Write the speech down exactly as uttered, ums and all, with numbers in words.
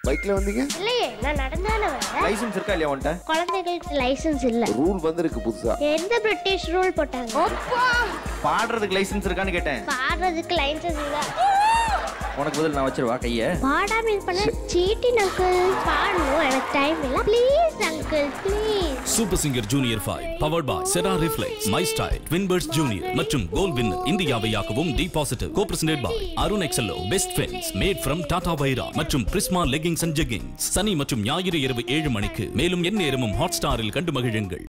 பைக்ல வந்தீங்க? இல்லையே, நான் நடந்தானே வரேன். லைசென்ஸ் இருக்கா இல்லையா உன்கிட்ட? குழந்தைகளுக்கு லைசென்ஸ் இல்ல. ரூல் வந்திருக்கு புதுசா. எந்த பிரிட்டிஷ் ரூல் போட்டாங்க? அப்பா பாடுறதுக்கு லைசென்ஸ் இருக்கான்னு கேட்டேன். பாடுறதுக்கு லைசென்ஸ் இல்ல. உனக்கு பதில் நான் வச்சிருவா கையை. பாடாம இது பண்ண சீட்டிங் அங்கிள். பாடணும், எனக்கு டைம் இல்ல. Please uncle, please. Super singer junior five powered by Cera Reflex, my style, Twinbirds junior மற்றும் கோல் வின்னர் இந்தியாவை யாக்கவும் T positive, co presented by Arun Excello, best friends made from Tata Vaira மற்றும் பிரிஸ்மா லெகிங்ஸ் அண்ட் ஜெகிங்ஸ். சனி மற்றும் ஞாயிறு இரவு ஏழு மணிக்கு. மேலும் எந்நேரமும் ஹாட் ஸ்டாரில் கண்டு மகிழுங்கள்.